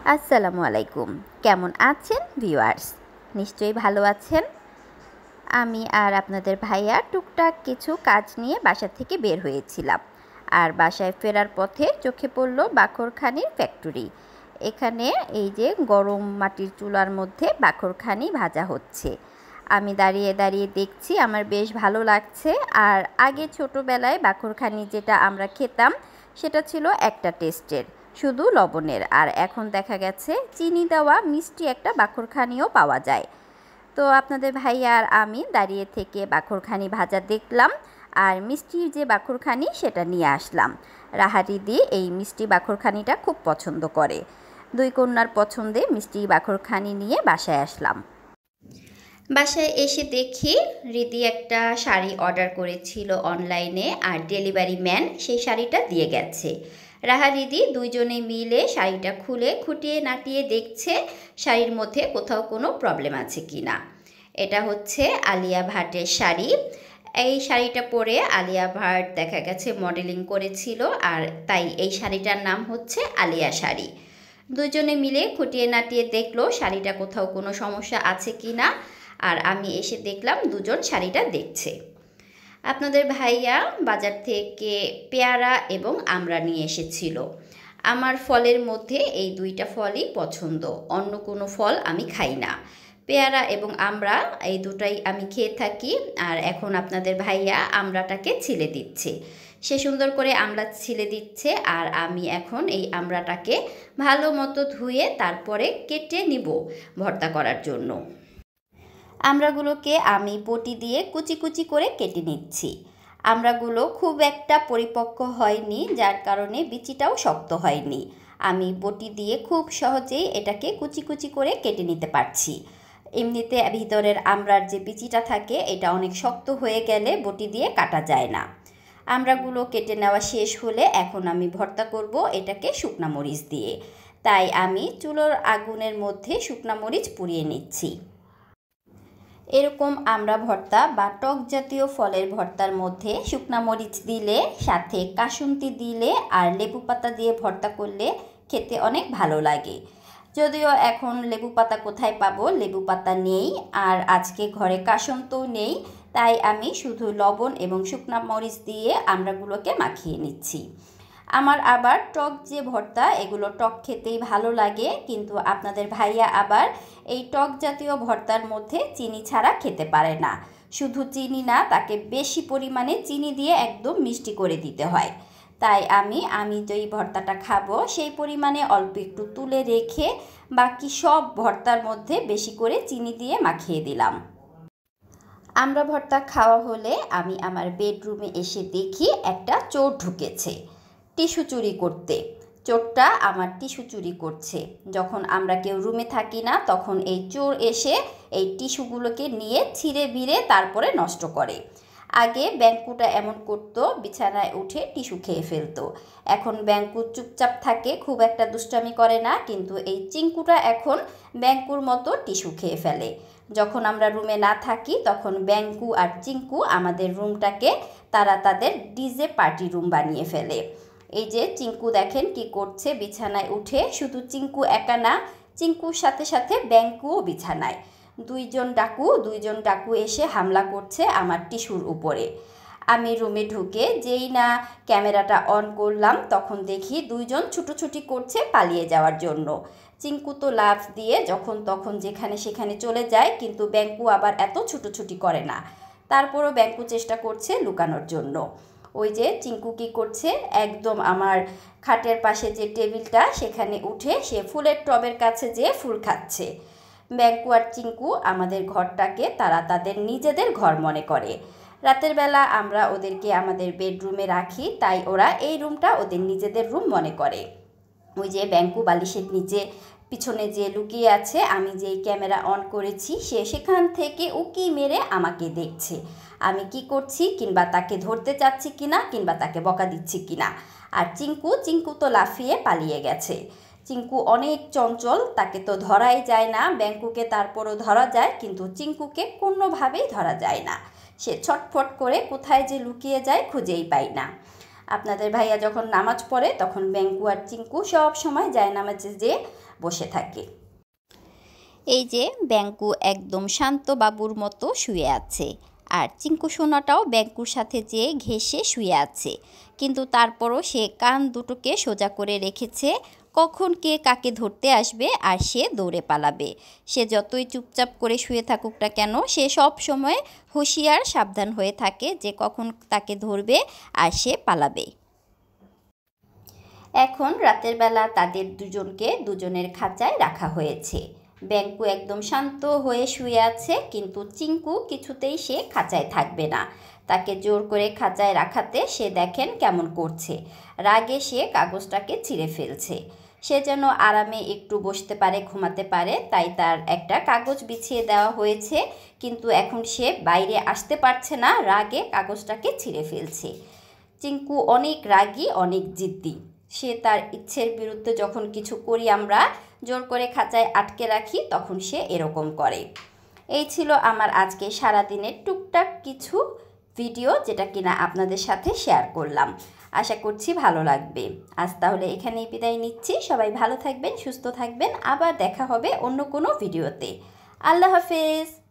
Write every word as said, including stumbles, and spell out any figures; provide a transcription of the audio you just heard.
আসসালামু আলাইকুম। কেমন আছেন ভিউয়ার্স? নিশ্চয়ই ভালো আছেন। আমি আর আপনাদের ভাইয়া টুকটাক কিছু কাজ নিয়ে বাসা থেকে বের হয়েছিলাম। আর বাসায় ফেরার পথে চোখে পড়ল বাকরখানির ফ্যাক্টরি। এখানে এই যে গরম মাটির চুলার মধ্যে বাকরখানি ভাজা হচ্ছে। আমি দাঁড়িয়ে দাঁড়িয়ে দেখছি, আমার বেশ ভালো লাগছে। আর আগে ছোটোবেলায় বাকরখানি যেটা আমরা খেতাম সেটা ছিল একটা টেস্টের, শুধু লবণের। আর এখন দেখা গেছে চিনি দেওয়া মিষ্টি একটা বাকরখানিও পাওয়া যায়। তো আপনাদের ভাইয়া আর আমি দাঁড়িয়ে থেকে বাকরখানি ভাজা দেখলাম আর মিষ্টির যে বাকরখানি সেটা নিয়ে আসলাম। রাহারিদি এই মিষ্টি বাকরখানিটা খুব পছন্দ করে। দুই কন্যার পছন্দে মিষ্টি বাকরখানি নিয়ে বাসায় আসলাম। বাসায় এসে দেখি রিদি একটা শাড়ি অর্ডার করেছিল অনলাইনে, আর ডেলিভারি ম্যান সেই শাড়িটা দিয়ে গেছে। রাহা রিদি দুইজনে মিলে শাড়িটা খুলে খুঁটিয়ে নাটিয়ে দেখছে শাড়ির মধ্যে কোথাও কোনো প্রবলেম আছে কি না। এটা হচ্ছে আলিয়া ভাটের শাড়ি। এই শাড়িটা পরে আলিয়া ভাট দেখা গেছে মডেলিং করেছিল, আর তাই এই শাড়িটার নাম হচ্ছে আলিয়া শাড়ি। দুজনে মিলে খুঁটিয়ে নাটিয়ে দেখলো শাড়িটা কোথাও কোনো সমস্যা আছে কি না। আর আমি এসে দেখলাম দুজন শাড়িটা দেখছে। আপনাদের ভাইয়া বাজার থেকে পেয়ারা এবং আমড়া নিয়ে এসেছিল। আমার ফলের মধ্যে এই দুইটা ফলই পছন্দ, অন্য কোনো ফল আমি খাই না। পেয়ারা এবং আমড়া এই দুটাই আমি খেয়ে থাকি। আর এখন আপনাদের ভাইয়া আমড়াটাকে ছিলে দিচ্ছে। সে সুন্দর করে আমড়া ছিলে দিচ্ছে, আর আমি এখন এই আমড়াটাকে ভালো মতো ধুয়ে তারপরে কেটে নিব ভর্তা করার জন্য। আমড়াগুলোকে আমি বটি দিয়ে কুচি কুচি করে কেটে নিচ্ছি। আমড়াগুলো খুব একটা পরিপক্ক হয়নি, যার কারণে বিচিটাও শক্ত হয়নি। আমি বটি দিয়ে খুব সহজেই এটাকে কুচি কুচি করে কেটে নিতে পারছি। এমনিতে ভিতরের আমড়ার যে বিচিটা থাকে এটা অনেক শক্ত হয়ে গেলে বটি দিয়ে কাটা যায় না। আমড়াগুলো কেটে নেওয়া শেষ হলে এখন আমি ভর্তা করব এটাকে শুকনা মরিচ দিয়ে। তাই আমি চুলোর আগুনের মধ্যে শুকনা মরিচ পুড়িয়ে নিচ্ছি। এরকম আমড়া ভর্তা বা টক জাতীয় ফলের ভর্তার মধ্যে শুকনা মরিচ দিলে, সাথে কাসুন্দি দিলে আর লেবু পাতা দিয়ে ভর্তা করলে খেতে অনেক ভালো লাগে। যদিও এখন লেবু পাতা কোথায় পাবো, লেবু পাতা নেই, আর আজকে ঘরে কাসুন্দিও নেই। তাই আমি শুধু লবণ এবং শুকনা মরিচ দিয়ে আমড়াগুলোকে মাখিয়ে নিচ্ছি। আমার আবার টক যে ভর্তা, এগুলো টক খেতেই ভালো লাগে, কিন্তু আপনাদের ভাইয়া আবার এই টক জাতীয় ভর্তার মধ্যে চিনি ছাড়া খেতে পারে না। শুধু চিনি না, তাকে বেশি পরিমাণে চিনি দিয়ে একদম মিষ্টি করে দিতে হয়। তাই আমি আমি যেই ভর্তাটা খাবো সেই পরিমাণে অল্প একটু তুলে রেখে বাকি সব ভর্তার মধ্যে বেশি করে চিনি দিয়ে মাখিয়ে দিলাম। আমড়া ভর্তা খাওয়া হলে আমি আমার বেডরুমে এসে দেখি একটা চোর ঢুকেছে টিস্যু চুরি করতে। চোরটা আমার টিস্যু চুরি করছে। যখন আমরা কেউ রুমে থাকি না তখন এই চোর এসে এই টিস্যুগুলোকে নিয়ে ছিঁড়ে ভিড়ে তারপরে নষ্ট করে। আগে ব্যাঙ্কুটা এমন করত, বিছানায় উঠে টিস্যু খেয়ে ফেলতো। এখন ব্যাঙ্কু চুপচাপ থাকে, খুব একটা দুষ্টামি করে না, কিন্তু এই চিঙ্কুটা এখন ব্যাঙ্কুর মতো টিস্যু খেয়ে ফেলে। যখন আমরা রুমে না থাকি তখন ব্যাঙ্কু আর চিঙ্কু আমাদের রুমটাকে তারা তাদের ডিজে পার্টি রুম বানিয়ে ফেলে। এই যে চিঙ্কু দেখেন কি করছে বিছানায় উঠে। শুধু চিঙ্কু একা না, চিঙ্কুর সাথে সাথে ব্যাঙ্কুও বিছানায়। দুইজন ডাকু দুইজন ডাকু এসে হামলা করছে আমার টিস্যুর উপরে। আমি রুমে ঢুকে যেই না ক্যামেরাটা অন করলাম তখন দেখি দুইজন ছুটোছুটি করছে পালিয়ে যাওয়ার জন্য। চিঙ্কু তো লাফ দিয়ে যখন তখন যেখানে সেখানে চলে যায়, কিন্তু ব্যাঙ্কু আবার এত ছুটোছুটি করে না। তারপরও ব্যাঙ্কু চেষ্টা করছে লুকানোর জন্য। ওই যে চিঙ্কু কী করছে, একদম আমার খাটের পাশে যে টেবিলটা সেখানে উঠে সে ফুলের টবের কাছে যেয়ে ফুল খাচ্ছে। ব্যাঙ্কু আর চিঙ্কু আমাদের ঘরটাকে তারা তাদের নিজেদের ঘর মনে করে। রাতের বেলা আমরা ওদেরকে আমাদের বেডরুমে রাখি, তাই ওরা এই রুমটা ওদের নিজেদের রুম মনে করে। ওই যে ব্যাঙ্কু বালিশের নিচে পিছনে যে লুকিয়ে আছে, আমি যেই ক্যামেরা অন করেছি সে সেখান থেকে উকি মেরে আমাকে দেখছে আমি কি করছি, কিংবা তাকে ধরতে চাচ্ছি কিনা, কিংবা তাকে বকা দিচ্ছি কিনা। আর চিঙ্কু চিঙ্কু তো লাফিয়ে পালিয়ে গেছে। চিঙ্কু অনেক চঞ্চল, তাকে তো ধরাই যায় না। ব্যাঙ্কুকে তারপরও ধরা যায়, কিন্তু চিঙ্কুকে কোনোভাবেই ধরা যায় না। সে ছটফট করে কোথায় যে লুকিয়ে যায় খুঁজেই পাই না। আপনাদের ভাইয়া যখন নামাজ পড়ে তখন ব্যাঙ্কু আর চিঙ্কু সব সময় যায় নামাজে যেয়ে বসে থাকে। এই যে ব্যাঙ্কু একদম শান্ত বাবুর মতো শুয়ে আছে, আর চিঙ্কু সোনাটাও ব্যাঙ্কুর সাথে যেয়ে ঘেঁষে শুয়ে আছে, কিন্তু তারপরও সে কান দুটোকে সোজা করে রেখেছে, কখন কে কাকে ধরতে আসবে আর সে দৌড়ে পালাবে। সে যতই চুপচাপ করে শুয়ে থাকুক না কেন, সে সব সময় হুঁশিয়ার সাবধান হয়ে থাকে যে কখন তাকে ধরবে আর সে পালাবে। এখন রাতের বেলা তাদের দুজনকে দুজনের খাঁচায় রাখা হয়েছে। ব্যাঙ্কু একদম শান্ত হয়ে শুয়ে আছে, কিন্তু চিঙ্কু কিছুতেই সে খাঁচায় থাকবে না। তাকে জোর করে খাঁচায় রাখাতে সে দেখেন কেমন করছে, রাগে সে কাগজটাকে ছিঁড়ে ফেলছে। সে যেন আরামে একটু বসতে পারে, ঘুমাতে পারে, তাই তার একটা কাগজ বিছিয়ে দেওয়া হয়েছে, কিন্তু এখন সে বাইরে আসতে পারছে না, রাগে কাগজটাকে ছিঁড়ে ফেলছে। চিঙ্কু অনেক রাগী, অনেক জিদ্দি। সে তার ইচ্ছের বিরুদ্ধে যখন কিছু করি আমরা, জোর করে খাঁচায় আটকে রাখি, তখন সে এরকম করে। এই ছিল আমার আজকে সারাদিনের টুকটাক কিছু ভিডিও, যেটা কিনা আপনাদের সাথে শেয়ার করলাম। আশা করছি ভালো লাগবে। আজ তাহলে এখানেই বিদায় নিচ্ছি। সবাই ভালো থাকবেন, সুস্থ থাকবেন। আবার দেখা হবে অন্য কোনো ভিডিওতে। আল্লাহ হাফেজ।